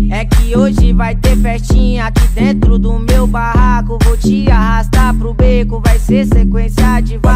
É que hoje vai ter festinha aqui dentro do meu barraco. Vou te arrastar pro beco, vai ser sequência de vários.